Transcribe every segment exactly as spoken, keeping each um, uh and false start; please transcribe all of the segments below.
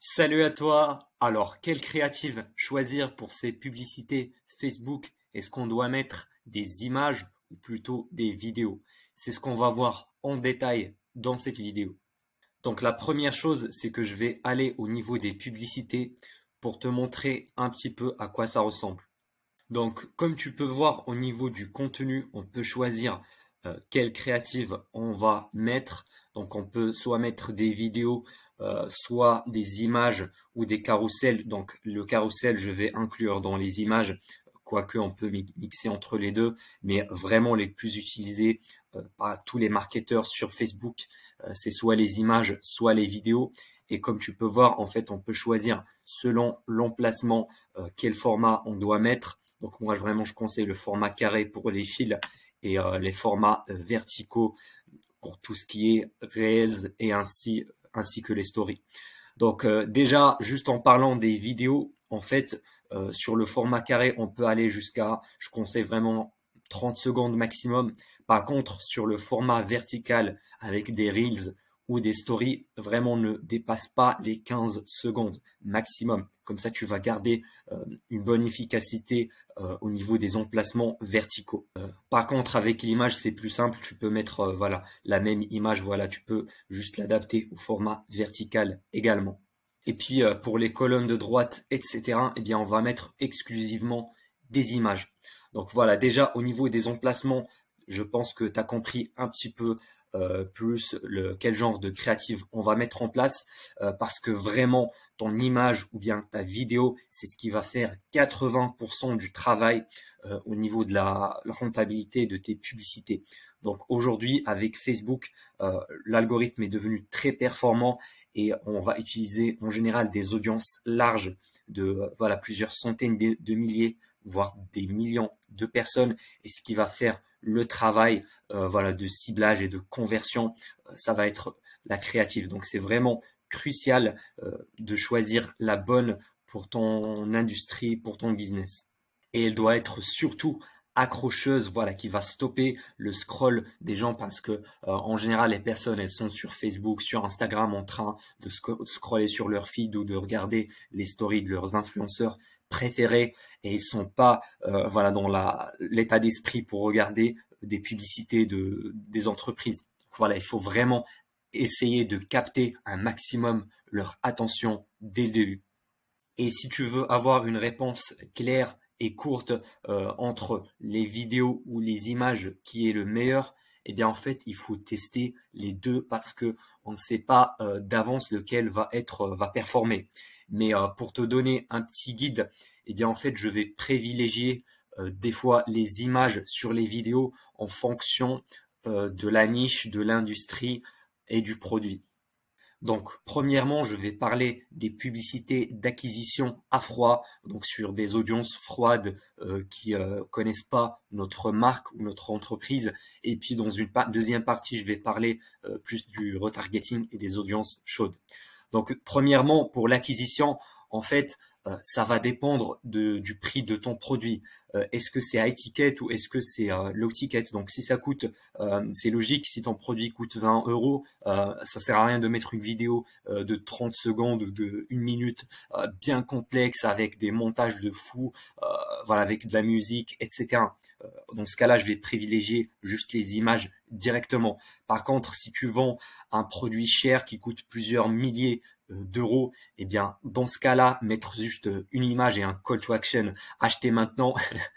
Salut à toi! Alors, quelle créative choisir pour ces publicités Facebook? Est-ce qu'on doit mettre des images ou plutôt des vidéos? C'est ce qu'on va voir en détail dans cette vidéo. Donc, la première chose, c'est que je vais aller au niveau des publicités pour te montrer un petit peu à quoi ça ressemble. Donc, comme tu peux voir au niveau du contenu, on peut choisir euh, quelle créative on va mettre. Donc, on peut soit mettre des vidéos, euh, soit des images ou des carousels. Donc, le carrousel, je vais inclure dans les images, quoique on peut mi- mixer entre les deux, mais vraiment les plus utilisés euh, par tous les marketeurs sur Facebook, euh, c'est soit les images, soit les vidéos. Et comme tu peux voir, en fait, on peut choisir selon l'emplacement euh, quel format on doit mettre. Donc moi, vraiment, je conseille le format carré pour les fils et euh, les formats euh, verticaux pour tout ce qui est Reels et ainsi, ainsi que les stories. Donc euh, déjà, juste en parlant des vidéos, en fait, euh, sur le format carré, on peut aller jusqu'à, je conseille vraiment trente secondes maximum. Par contre, sur le format vertical avec des Reels ou des stories, vraiment ne dépasse pas les quinze secondes maximum. Comme ça, tu vas garder euh, une bonne efficacité euh, au niveau des emplacements verticaux. Euh, par contre, avec l'image, c'est plus simple. Tu peux mettre euh, voilà la même image. Voilà, tu peux juste l'adapter au format vertical également. Et puis euh, pour les colonnes de droite, et cetera, eh bien on va mettre exclusivement des images. Donc voilà, déjà au niveau des emplacements, je pense que tu as compris un petit peu euh, plus le, quel genre de créative on va mettre en place euh, parce que vraiment ton image ou bien ta vidéo, c'est ce qui va faire quatre-vingts pour cent du travail euh, au niveau de la, la rentabilité de tes publicités. Donc aujourd'hui, avec Facebook, euh, l'algorithme est devenu très performant et on va utiliser en général des audiences larges de euh, voilà plusieurs centaines de, de milliers, voire des millions de personnes, et ce qui va faire le travail euh, voilà de ciblage et de conversion, euh, ça va être la créative. Donc c'est vraiment crucial euh, de choisir la bonne pour ton industrie, pour ton business. Et elle doit être surtout accrocheuse, voilà, qui va stopper le scroll des gens parce que euh, en général les personnes elles sont sur Facebook, sur Instagram en train de sc- scroller sur leur feed ou de regarder les stories de leurs influenceurs préférés et ils sont pas euh, voilà dans la l'état d'esprit pour regarder des publicités de des entreprises. Donc, voilà, il faut vraiment essayer de capter un maximum leur attention dès le début. Et si tu veux avoir une réponse claire et courte euh, entre les vidéos ou les images qui est le meilleur, eh bien en fait il faut tester les deux parce que on ne sait pas euh, d'avance lequel va être euh, va performer. Mais euh, pour te donner un petit guide, eh bien en fait je vais privilégier euh, des fois les images sur les vidéos en fonction euh, de la niche, de l'industrie et du produit. Donc, premièrement, je vais parler des publicités d'acquisition à froid, donc sur des audiences froides euh, qui euh, connaissent pas notre marque ou notre entreprise. Et puis, dans une pa- deuxième partie, je vais parler euh, plus du retargeting et des audiences chaudes. Donc, premièrement, pour l'acquisition, en fait, euh, ça va dépendre de, du prix de ton produit. Euh, est-ce que c'est high ticket ou est-ce que c'est euh, low ticket? Donc, si ça coûte, euh, c'est logique, si ton produit coûte vingt euros, euh, ça sert à rien de mettre une vidéo euh, de trente secondes ou de une minute euh, bien complexe avec des montages de fou, euh, voilà, avec de la musique, et cetera. Euh, dans ce cas-là, je vais privilégier juste les images directement. Par contre, si tu vends un produit cher qui coûte plusieurs milliers euh, d'euros, eh bien, dans ce cas-là, mettre juste une image et un call to action, acheter maintenant,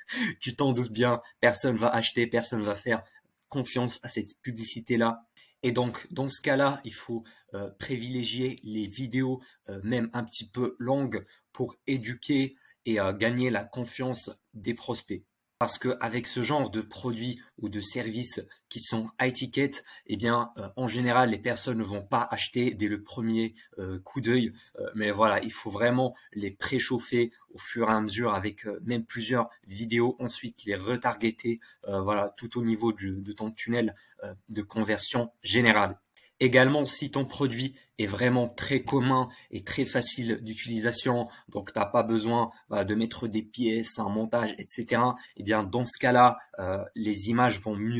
tu t'en doutes bien, personne va acheter, personne va faire confiance à cette publicité-là. Et donc, dans ce cas-là, il faut euh, privilégier les vidéos, euh, même un petit peu longues, pour éduquer et euh, gagner la confiance des prospects. Parce qu'avec ce genre de produits ou de services qui sont high ticket, eh bien, euh, en général, les personnes ne vont pas acheter dès le premier euh, coup d'œil. Euh, mais voilà, il faut vraiment les préchauffer au fur et à mesure avec euh, même plusieurs vidéos. Ensuite, les retargeter, euh, voilà, tout au niveau du, de ton tunnel euh, de conversion générale. Également, si ton produit est vraiment très commun et très facile d'utilisation, donc tu n'as pas besoin bah, de mettre des pièces, un montage, et cetera, eh bien, dans ce cas-là, euh, les images vont mieux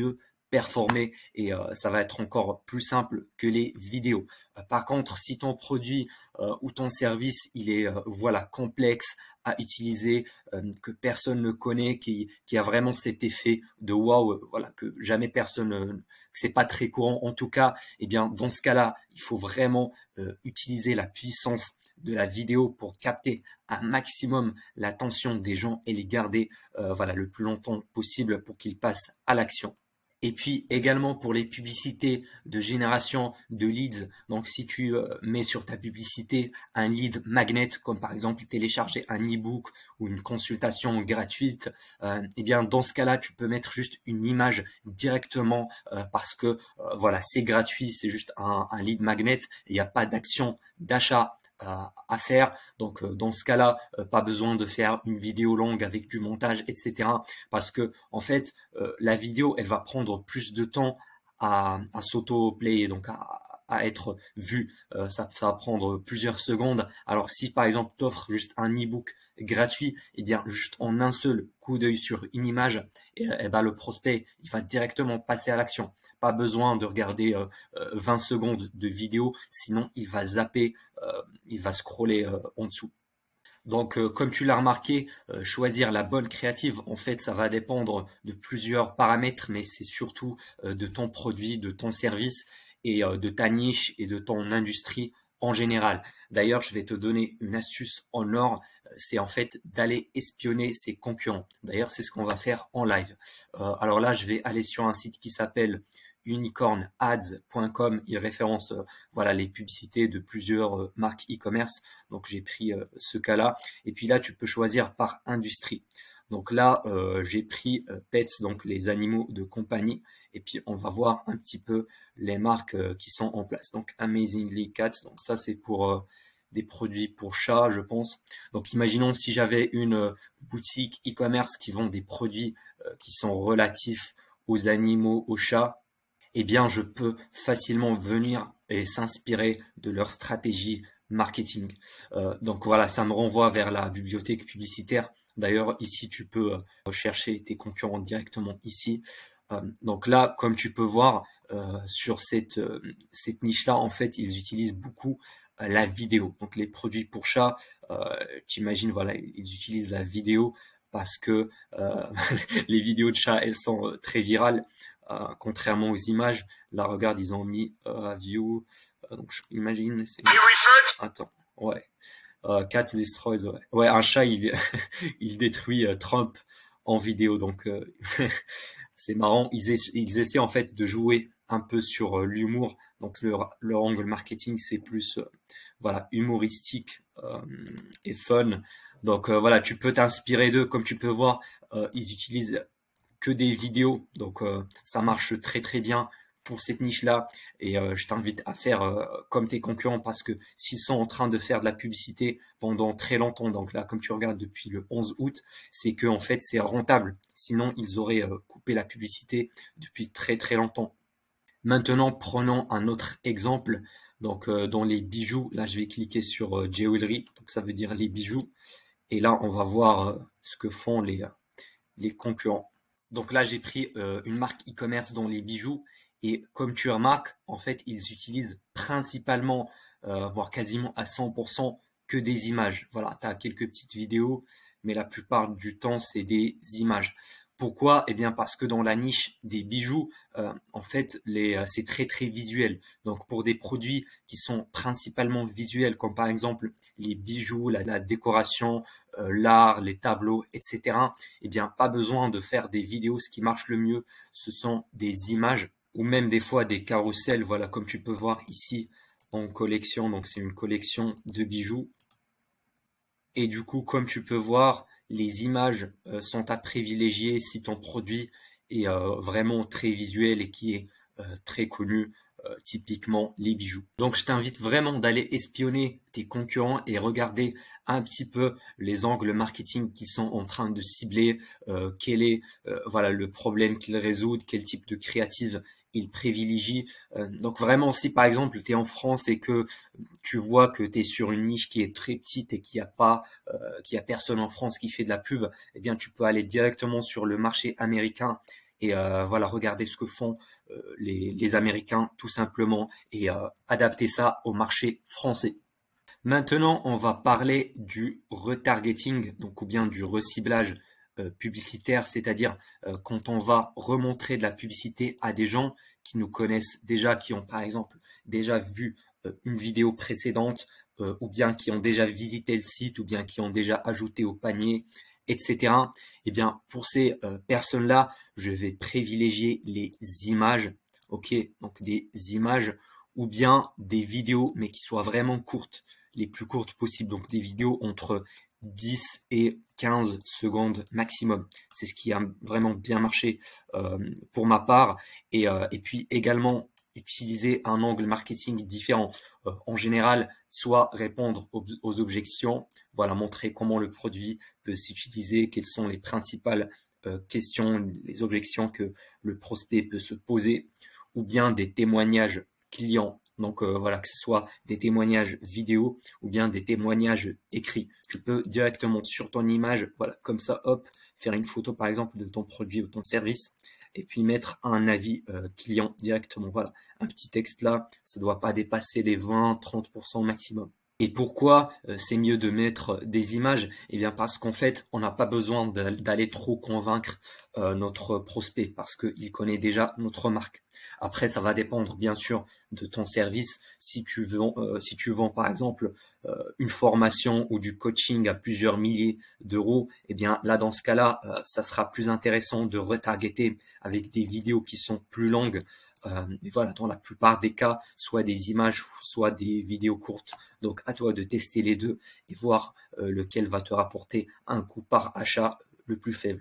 performer et euh, ça va être encore plus simple que les vidéos. Euh, par contre, si ton produit euh, ou ton service il est euh, voilà complexe à utiliser, euh, que personne ne connaît, qui, qui a vraiment cet effet de waouh, euh, voilà que jamais personne, euh, que c'est pas très courant en tout cas, eh bien dans ce cas-là, il faut vraiment euh, utiliser la puissance de la vidéo pour capter un maximum l'attention des gens et les garder euh, voilà le plus longtemps possible pour qu'ils passent à l'action. Et puis également pour les publicités de génération de leads, donc si tu euh, mets sur ta publicité un lead magnet, comme par exemple télécharger un e-book ou une consultation gratuite, euh, eh bien dans ce cas-là, tu peux mettre juste une image directement euh, parce que euh, voilà, c'est gratuit, c'est juste un, un lead magnet, il n'y a pas d'action d'achat à, à faire. Donc euh, dans ce cas-là, euh, pas besoin de faire une vidéo longue avec du montage, et cetera. Parce que en fait, euh, la vidéo, elle va prendre plus de temps à, à s'auto-player, donc à, à être vue. Euh, ça, ça va prendre plusieurs secondes. Alors si par exemple tu offres juste un e-book gratuit, et eh bien juste en un seul coup d'œil sur une image, et, et ben le prospect il va directement passer à l'action. Pas besoin de regarder euh, vingt secondes de vidéo, sinon il va zapper, euh, il va scroller euh, en dessous. Donc, euh, comme tu l'as remarqué, euh, choisir la bonne créative, en fait, ça va dépendre de plusieurs paramètres, mais c'est surtout euh, de ton produit, de ton service et euh, de ta niche et de ton industrie en général. D'ailleurs, je vais te donner une astuce en or, c'est en fait d'aller espionner ses concurrents. D'ailleurs, c'est ce qu'on va faire en live. Euh, alors là, je vais aller sur un site qui s'appelle unicorn ads point com. Il référence euh, voilà les publicités de plusieurs euh, marques e-commerce. Donc j'ai pris euh, ce cas-là. Et puis là, tu peux choisir par industrie. Donc là, euh, j'ai pris euh, Pets, donc les animaux de compagnie. Et puis on va voir un petit peu les marques euh, qui sont en place. Donc Amazingly Cats, donc ça c'est pour euh, des produits pour chats, je pense. Donc imaginons si j'avais une euh, boutique e-commerce qui vend des produits euh, qui sont relatifs aux animaux, aux chats. Eh bien, je peux facilement venir et s'inspirer de leur stratégie marketing. Euh, donc voilà, ça me renvoie vers la bibliothèque publicitaire. D'ailleurs, ici, tu peux euh, rechercher tes concurrents directement ici. Euh, donc là, comme tu peux voir, euh, sur cette, euh, cette niche-là, en fait, ils utilisent beaucoup euh, la vidéo. Donc les produits pour chats, euh, t'imagines, voilà, ils utilisent la vidéo parce que euh, les vidéos de chats, elles sont euh, très virales. Euh, contrairement aux images, là regarde, ils ont mis euh, view, euh, donc j'imagine, c'est... Attends, ouais, euh, Cat destroys, ouais. Ouais, un chat, il, il détruit euh, Trump en vidéo, donc euh, c'est marrant, ils, essa ils essaient en fait de jouer un peu sur euh, l'humour, donc leur, leur angle marketing, c'est plus, euh, voilà, humoristique euh, et fun, donc euh, voilà, tu peux t'inspirer d'eux, comme tu peux voir, euh, ils utilisent que des vidéos, donc euh, ça marche très très bien pour cette niche-là, et euh, je t'invite à faire euh, comme tes concurrents, parce que s'ils sont en train de faire de la publicité pendant très longtemps, donc là comme tu regardes depuis le onze août, c'est que en fait c'est rentable, sinon ils auraient euh, coupé la publicité depuis très très longtemps. Maintenant, prenons un autre exemple. Donc euh, dans les bijoux, là je vais cliquer sur euh, jewelry, donc ça veut dire les bijoux, et là on va voir euh, ce que font les, les concurrents. Donc là, j'ai pris euh, une marque e-commerce dans les bijoux, et comme tu remarques, en fait, ils utilisent principalement, euh, voire quasiment à cent pour cent, que des images. Voilà, tu as quelques petites vidéos, mais la plupart du temps, c'est des images. Pourquoi? Eh bien, parce que dans la niche des bijoux, euh, en fait, les, euh, c'est très très visuel. Donc, pour des produits qui sont principalement visuels, comme par exemple les bijoux, la, la décoration, euh, l'art, les tableaux, et cetera. Eh bien, pas besoin de faire des vidéos. Ce qui marche le mieux, ce sont des images ou même des fois des carousels. Voilà, comme tu peux voir ici en collection. Donc, c'est une collection de bijoux. Et du coup, comme tu peux voir, les images euh, sont à privilégier si ton produit est euh, vraiment très visuel et qui est euh, très connu, euh, typiquement les bijoux. Donc je t'invite vraiment d'aller espionner tes concurrents et regarder un petit peu les angles marketing qu'ils sont en train de cibler, euh, quel est euh, voilà le problème qu'ils résoudent, quel type de créative ils privilégient. Euh, donc vraiment, si par exemple tu es en France et que tu vois que tu es sur une niche qui est très petite et qu'il n'y a pas, euh, qu'il y a personne en France qui fait de la pub, eh bien tu peux aller directement sur le marché américain et euh, voilà, regarder ce que font euh, les, les Américains tout simplement et euh, adapter ça au marché français. Maintenant, on va parler du retargeting, donc ou bien du reciblage euh, publicitaire, c'est-à-dire euh, quand on va remontrer de la publicité à des gens qui nous connaissent déjà, qui ont par exemple déjà vu euh, une vidéo précédente, euh, ou bien qui ont déjà visité le site, ou bien qui ont déjà ajouté au panier, et cetera. Eh bien, pour ces euh, personnes-là, je vais privilégier les images, ok, donc des images ou bien des vidéos, mais qui soient vraiment courtes, les plus courtes possibles, donc des vidéos entre dix et quinze secondes maximum. C'est ce qui a vraiment bien marché euh, pour ma part. Et, euh, et puis également utiliser un angle marketing différent. Euh, en général, soit répondre aux, aux objections, voilà, montrer comment le produit peut s'utiliser, quelles sont les principales euh, questions, les objections que le prospect peut se poser, ou bien des témoignages clients. Donc euh, voilà, que ce soit des témoignages vidéo ou bien des témoignages écrits. Tu peux directement sur ton image, voilà, comme ça, hop, faire une photo par exemple de ton produit ou ton service et puis mettre un avis euh, client directement. Voilà, un petit texte là, ça ne doit pas dépasser les vingt à trente pour cent maximum. Et pourquoi euh, c'est mieux de mettre des images? Eh bien parce qu'en fait, on n'a pas besoin d'aller trop convaincre euh, notre prospect parce qu'il connaît déjà notre marque. Après, ça va dépendre bien sûr de ton service. Si tu vends, euh, si tu vends par exemple euh, une formation ou du coaching à plusieurs milliers d'euros, eh bien là dans ce cas-là, euh, ça sera plus intéressant de retargeter avec des vidéos qui sont plus longues. Euh, et voilà, dans la plupart des cas, soit des images, soit des vidéos courtes. Donc, à toi de tester les deux et voir euh, lequel va te rapporter un coût par achat le plus faible.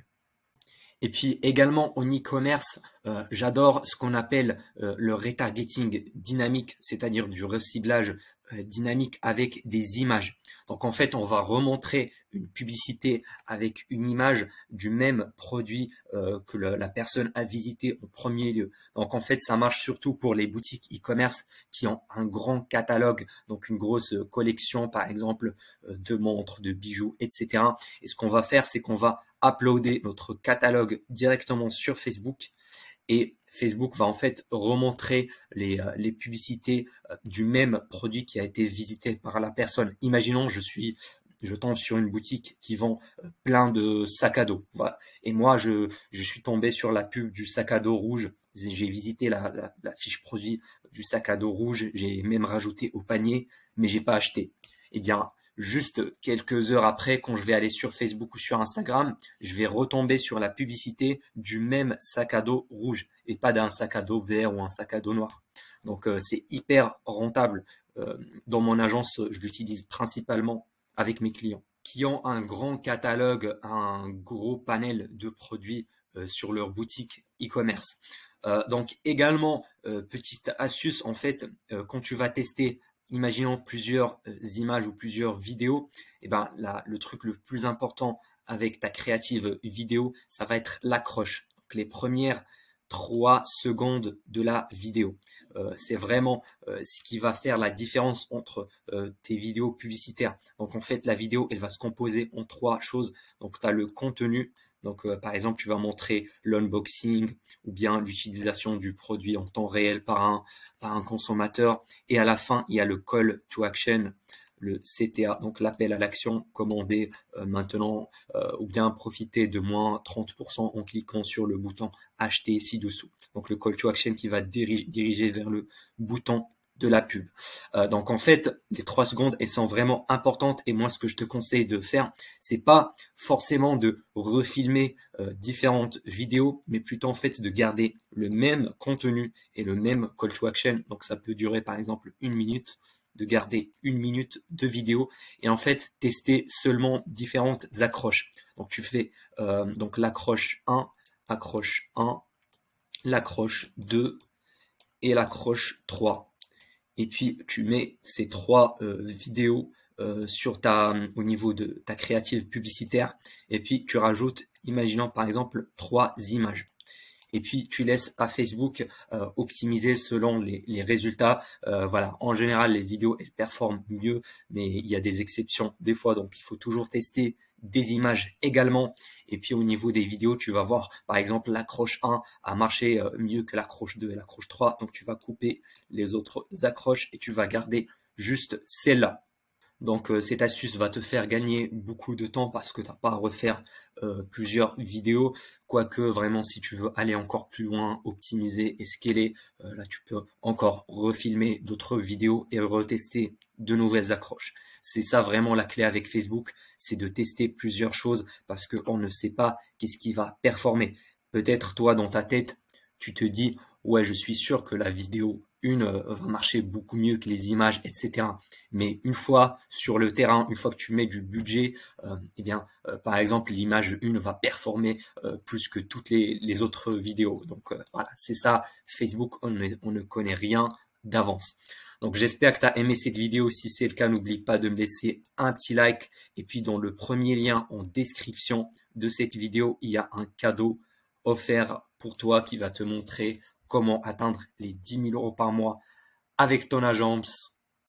Et puis également en e-commerce, euh, j'adore ce qu'on appelle euh, le retargeting dynamique, c'est-à-dire du reciblage euh, dynamique avec des images. Donc en fait, on va remontrer une publicité avec une image du même produit euh, que le, la personne a visité au premier lieu. Donc en fait, ça marche surtout pour les boutiques e-commerce qui ont un grand catalogue, donc une grosse collection par exemple euh, de montres, de bijoux, et cetera. Et ce qu'on va faire, c'est qu'on va uploader notre catalogue directement sur Facebook et Facebook va en fait remontrer les, euh, les publicités euh, du même produit qui a été visité par la personne. Imaginons, je suis, je tombe sur une boutique qui vend euh, plein de sacs à dos. Voilà. Et moi, je, je suis tombé sur la pub du sac à dos rouge. J'ai visité la, la, la fiche produit du sac à dos rouge. J'ai même rajouté au panier, mais j'ai pas acheté. Eh bien, juste quelques heures après, quand je vais aller sur Facebook ou sur Instagram, je vais retomber sur la publicité du même sac à dos rouge et pas d'un sac à dos vert ou un sac à dos noir. Donc, euh, c'est hyper rentable. Euh, dans mon agence, je l'utilise principalement avec mes clients qui ont un grand catalogue, un gros panel de produits euh, sur leur boutique e-commerce. Euh, donc, également, euh, petite astuce, en fait, euh, quand tu vas tester imaginons plusieurs euh, images ou plusieurs vidéos, et ben là, le truc le plus important avec ta créative vidéo, ça va être l'accroche. Donc les premières trois secondes de la vidéo. Euh, c'est vraiment euh, ce qui va faire la différence entre euh, tes vidéos publicitaires. Donc en fait, la vidéo, elle va se composer en trois choses. Donc tu as le contenu. Donc, euh, par exemple, tu vas montrer l'unboxing ou bien l'utilisation du produit en temps réel par un, par un consommateur. Et à la fin, il y a le call to action, le C T A, donc l'appel à l'action, commander euh, maintenant euh, ou bien profiter de moins trente pour cent en cliquant sur le bouton acheter ci-dessous. Donc, le call to action qui va diriger, diriger vers le bouton de la pub. Euh, donc en fait, les trois secondes, elles sont vraiment importantes et moi ce que je te conseille de faire, c'est pas forcément de refilmer euh, différentes vidéos, mais plutôt en fait de garder le même contenu et le même call to action. Donc ça peut durer par exemple une minute, de garder une minute de vidéo et en fait tester seulement différentes accroches. Donc tu fais euh, donc l'accroche un, accroche un, l'accroche deux et l'accroche trois. Et puis tu mets ces trois euh, vidéos euh, sur ta, au niveau de ta créative publicitaire. Et puis tu rajoutes, imaginons par exemple trois images. et puis tu laisses à Facebook euh, optimiser selon les, les résultats. Euh, voilà, en général, les vidéos, elles performent mieux, mais il y a des exceptions des fois, donc il faut toujours tester des images également. Et puis au niveau des vidéos, tu vas voir, par exemple, l'accroche un a marché euh, mieux que l'accroche deux et l'accroche trois, donc tu vas couper les autres accroches et tu vas garder juste celle-là. Donc euh, cette astuce va te faire gagner beaucoup de temps parce que tu n'as pas à refaire euh, plusieurs vidéos. Quoique vraiment si tu veux aller encore plus loin, optimiser et scaler, euh, là tu peux encore refilmer d'autres vidéos et retester de nouvelles accroches. C'est ça vraiment la clé avec Facebook, c'est de tester plusieurs choses parce qu'on ne sait pas qu'est-ce qui va performer. Peut-être toi dans ta tête, tu te dis ouais je suis sûr que la vidéo une euh, va marcher beaucoup mieux que les images, et cetera. Mais une fois sur le terrain, une fois que tu mets du budget, euh, eh bien, euh, par exemple, l'image une va performer euh, plus que toutes les, les autres vidéos. Donc euh, voilà, c'est ça, Facebook, on ne, on ne connaît rien d'avance. Donc j'espère que tu as aimé cette vidéo. Si c'est le cas, n'oublie pas de me laisser un petit like. Et puis dans le premier lien en description de cette vidéo, il y a un cadeau offert pour toi qui va te montrer comment atteindre les dix mille euros par mois avec ton agence.